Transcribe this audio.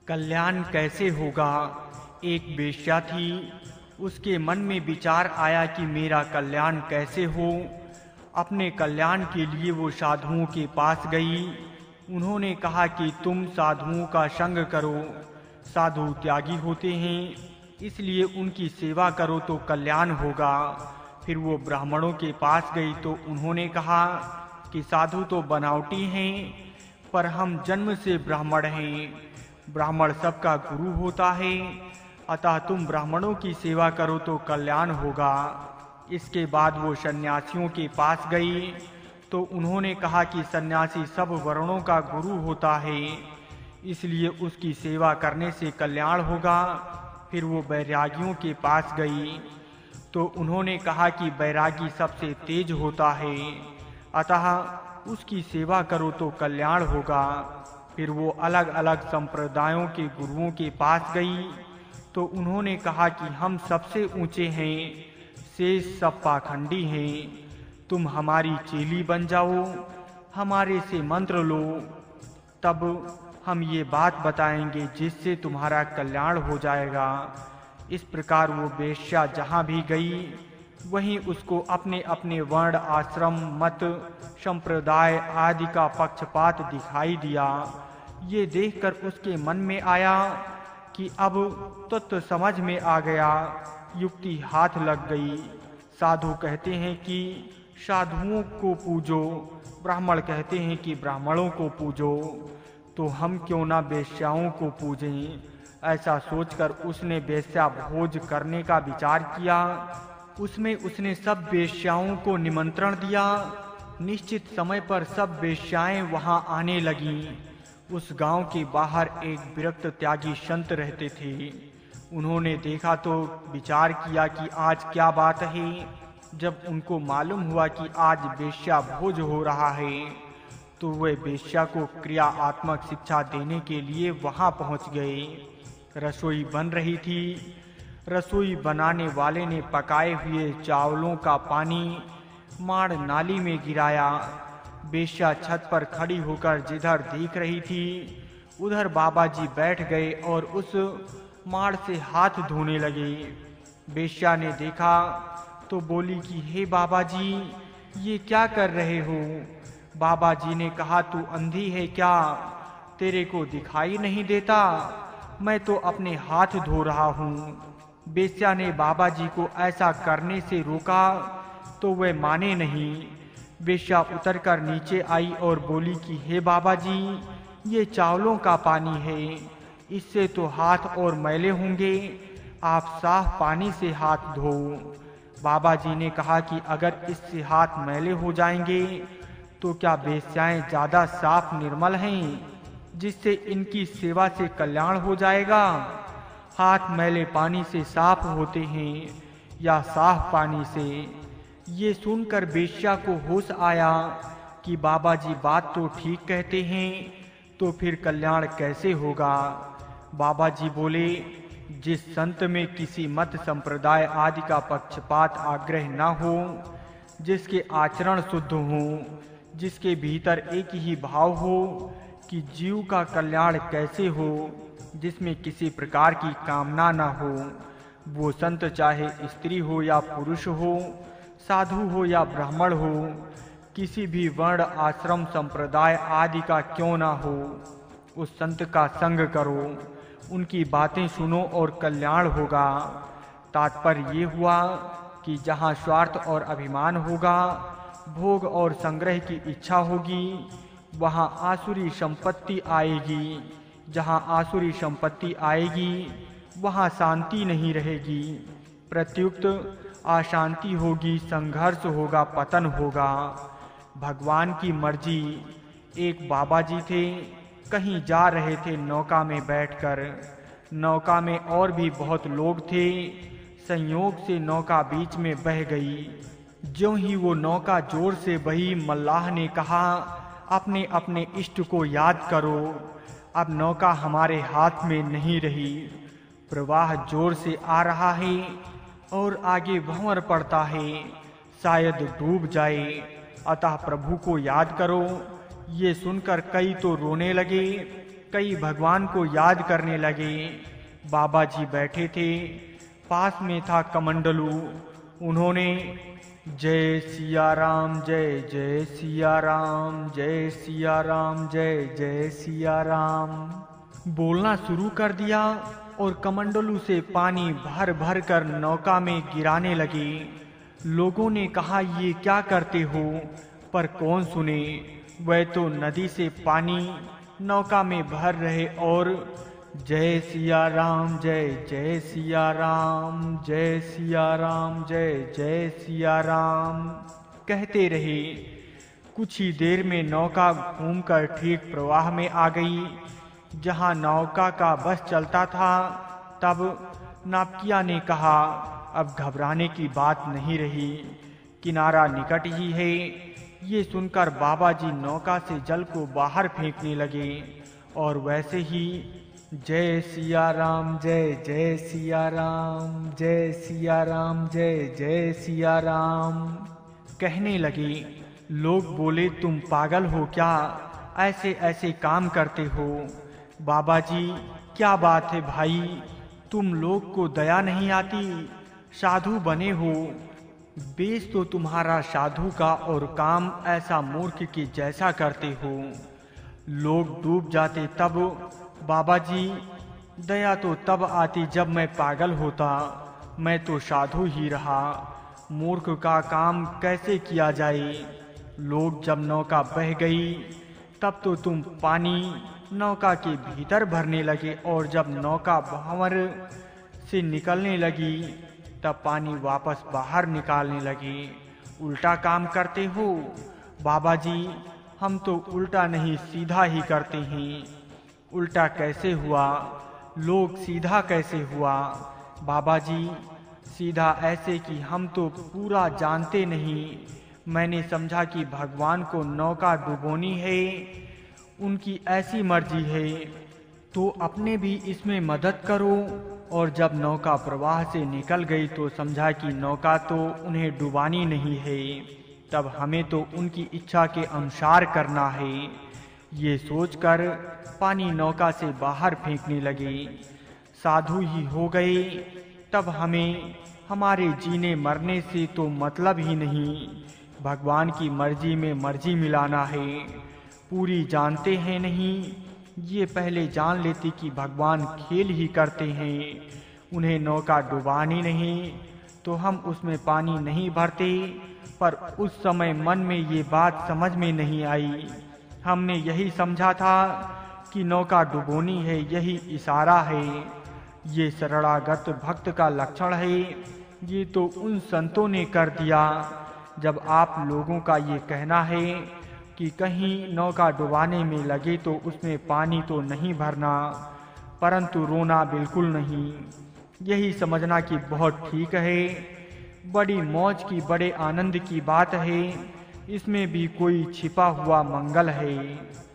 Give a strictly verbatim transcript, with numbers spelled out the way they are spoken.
कल्याण कैसे होगा। एक वेश्या थी, उसके मन में विचार आया कि मेरा कल्याण कैसे हो। अपने कल्याण के लिए वो साधुओं के पास गई। उन्होंने कहा कि तुम साधुओं का संग करो, साधु त्यागी होते हैं, इसलिए उनकी सेवा करो तो कल्याण होगा। फिर वो ब्राह्मणों के पास गई तो उन्होंने कहा कि साधु तो बनावटी हैं, पर हम जन्म से ब्राह्मण हैं। ब्राह्मण सबका गुरु होता है, अतः तुम ब्राह्मणों की सेवा करो तो कल्याण होगा। इसके बाद वो सन्यासियों के पास गई तो उन्होंने कहा कि सन्यासी सब वर्णों का गुरु होता है, इसलिए उसकी सेवा करने से कल्याण होगा। फिर वो बैरागियों के पास गई तो उन्होंने कहा कि बैरागी सबसे तेज होता है, अतः उसकी सेवा करो तो कल्याण होगा। फिर वो अलग अलग संप्रदायों के गुरुओं के पास गई तो उन्होंने कहा कि हम सबसे ऊंचे हैं, शेष सब पाखंडी हैं, तुम हमारी चेली बन जाओ, हमारे से मंत्र लो, तब हम ये बात बताएंगे जिससे तुम्हारा कल्याण हो जाएगा। इस प्रकार वो वेश्या जहाँ भी गई वहीं उसको अपने अपने वर्ण, आश्रम, मत, संप्रदाय आदि का पक्षपात दिखाई दिया। ये देखकर उसके मन में आया कि अब तत्व समझ में आ गया, युक्ति हाथ लग गई। साधु कहते हैं कि साधुओं को पूजो, ब्राह्मण कहते हैं कि ब्राह्मणों को पूजो, तो हम क्यों ना वेश्याओं को पूजें। ऐसा सोचकर उसने वेश्या भोज करने का विचार किया। उसमें उसने सब वेश्याओं को निमंत्रण दिया। निश्चित समय पर सब वेश्याएं वहां आने लगीं। उस गांव के बाहर एक विरक्त त्यागी संत रहते थे। उन्होंने देखा तो विचार किया कि आज क्या बात है। जब उनको मालूम हुआ कि आज वेश्या भोज हो रहा है तो वे वेश्या को क्रियात्मक शिक्षा देने के लिए वहां पहुंच गए। रसोई बन रही थी। रसोई बनाने वाले ने पकाए हुए चावलों का पानी माड़ नाली में गिराया। वेश्या छत पर खड़ी होकर जिधर देख रही थी उधर बाबा जी बैठ गए और उस माड़ से हाथ धोने लगे। वेश्या ने देखा तो बोली कि हे बाबा जी, ये क्या कर रहे हो। बाबा जी ने कहा, तू अंधी है क्या, तेरे को दिखाई नहीं देता, मैं तो अपने हाथ धो रहा हूँ। वेश्या ने बाबा जी को ऐसा करने से रोका तो वे माने नहीं। वेश्या उतरकर नीचे आई और बोली कि हे बाबा जी, ये चावलों का पानी है, इससे तो हाथ और मैले होंगे, आप साफ पानी से हाथ धो। बाबा जी ने कहा कि अगर इससे हाथ मैले हो जाएंगे तो क्या वेश्याएं ज्यादा साफ निर्मल हैं, जिससे इनकी सेवा से कल्याण हो जाएगा। हाथ मैले पानी से साफ होते हैं या साफ पानी से। ये सुनकर वेश्या को होश आया कि बाबा जी बात तो ठीक कहते हैं, तो फिर कल्याण कैसे होगा। बाबा जी बोले, जिस संत में किसी मत संप्रदाय आदि का पक्षपात आग्रह न हो, जिसके आचरण शुद्ध हो, जिसके भीतर एक ही भाव हो कि जीव का कल्याण कैसे हो, जिसमें किसी प्रकार की कामना न हो, वो संत चाहे स्त्री हो या पुरुष हो, साधु हो या ब्राह्मण हो, किसी भी वर्ण, आश्रम, संप्रदाय आदि का क्यों ना हो, उस संत का संग करो, उनकी बातें सुनो और कल्याण होगा। तात्पर्य ये हुआ कि जहाँ स्वार्थ और अभिमान होगा, भोग और संग्रह की इच्छा होगी, वहाँ आसुरी संपत्ति आएगी। जहाँ आसुरी संपत्ति आएगी वहाँ शांति नहीं रहेगी, प्रत्युक्त अशांति होगी, संघर्ष होगा, पतन होगा। भगवान की मर्जी। एक बाबा जी थे, कहीं जा रहे थे नौका में बैठकर। नौका में और भी बहुत लोग थे। संयोग से नौका बीच में बह गई। ज्यों ही वो नौका जोर से बही, मल्लाह ने कहा, अपने अपने इष्ट को याद करो, अब नौका हमारे हाथ में नहीं रही। प्रवाह जोर से आ रहा है और आगे भंवर पड़ता है, शायद डूब जाए, अतः प्रभु को याद करो। ये सुनकर कई तो रोने लगे, कई भगवान को याद करने लगे। बाबा जी बैठे थे, पास में था कमंडलू। उन्होंने जय सिया राम, जय जय सिया राम, जय सिया राम, जय जय सिया राम बोलना शुरू कर दिया और कमंडलू से पानी भर भर कर नौका में गिराने लगे। लोगों ने कहा, ये क्या करते हो? पर कौन सुने, वह तो नदी से पानी नौका में भर रहे और जय सिया राम, जय जय सिया राम, जय सिया राम, जय जय सिया राम कहते रहे। कुछ ही देर में नौका घूमकर ठीक प्रवाह में आ गई। जहां नौका का बस चलता था, तब नाविकिया ने कहा, अब घबराने की बात नहीं रही, किनारा निकट ही है। ये सुनकर बाबा जी नौका से जल को बाहर फेंकने लगे और वैसे ही जय सिया राम, जय जय सिया राम, जय सिया राम, जय जय सिया राम कहने लगे। लोग बोले, तुम पागल हो क्या? ऐसे ऐसे काम करते हो? बाबा जी, क्या बात है भाई, तुम लोग को दया नहीं आती? साधु बने हो, बेस तो तुम्हारा साधु का और काम ऐसा मूर्ख के जैसा करते हो। लोग डूब जाते तब बाबा जी, दया तो तब आती जब मैं पागल होता। मैं तो साधु ही रहा, मूर्ख का काम कैसे किया जाए? लोग जब नौका बह गई, तब तो तुम पानी नौका के भीतर भरने लगे और जब नौका भंवर से निकलने लगी, तब पानी वापस बाहर निकालने लगे। उल्टा काम करते हो बाबा जी। हम तो उल्टा नहीं, सीधा ही करते हैं। उल्टा कैसे हुआ? लोग, सीधा कैसे हुआ? बाबा जी, सीधा ऐसे कि हम तो पूरा जानते नहीं। मैंने समझा कि भगवान को नौका डुबोनी है, उनकी ऐसी मर्जी है, तो अपने भी इसमें मदद करो। और जब नौका प्रवाह से निकल गई तो समझा कि नौका तो उन्हें डुबानी नहीं है, तब हमें तो उनकी इच्छा के अनुसार करना है। ये सोचकर पानी नौका से बाहर फेंकने लगे। साधु ही हो गए, तब हमें हमारे जीने मरने से तो मतलब ही नहीं। भगवान की मर्जी में मर्जी मिलाना है। पूरी जानते हैं नहीं, ये पहले जान लेती कि भगवान खेल ही करते हैं, उन्हें नौका डुबानी नहीं, तो हम उसमें पानी नहीं भरते। पर उस समय मन में ये बात समझ में नहीं आई। हमने यही समझा था कि नौका डुबोनी है, यही इशारा है। ये शरणागत भक्त का लक्षण है। ये तो उन संतों ने कर दिया। जब आप लोगों का ये कहना है कि कहीं नौका डुबाने में लगे तो उसमें पानी तो नहीं भरना, परंतु रोना बिल्कुल नहीं। यही समझना कि बहुत ठीक है, बड़ी मौज की, बड़े आनंद की बात है, इसमें भी कोई छिपा हुआ मंगल है।